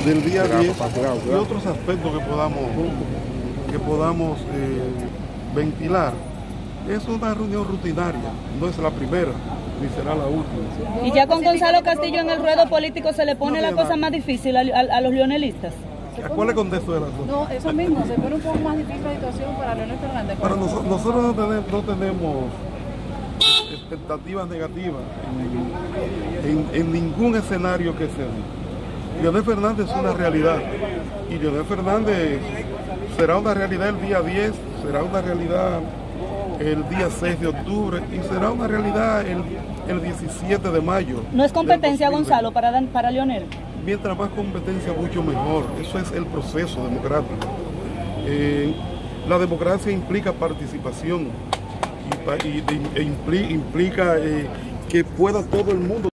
del día 10 y otros aspectos que podamos ventilar. Es una reunión rutinaria, no es la primera ni será la última. Y ya con Gonzalo Castillo en el ruedo político se le pone la cosa más difícil a los leonelistas. ¿A cuál le contesto de las dos? No, eso mismo, se pone un poco más difícil la situación para Leonel Fernández. Pero nosotros no tenemos expectativas negativas en ningún escenario que se dé. Leonel Fernández es una realidad y Leonel Fernández será una realidad el día 10, será una realidad el día 6 de octubre y será una realidad el 17 de mayo. ¿No es competencia, Gonzalo, para Leonel? Mientras más competencia, mucho mejor. Eso es el proceso democrático. La democracia implica participación e implica que pueda todo el mundo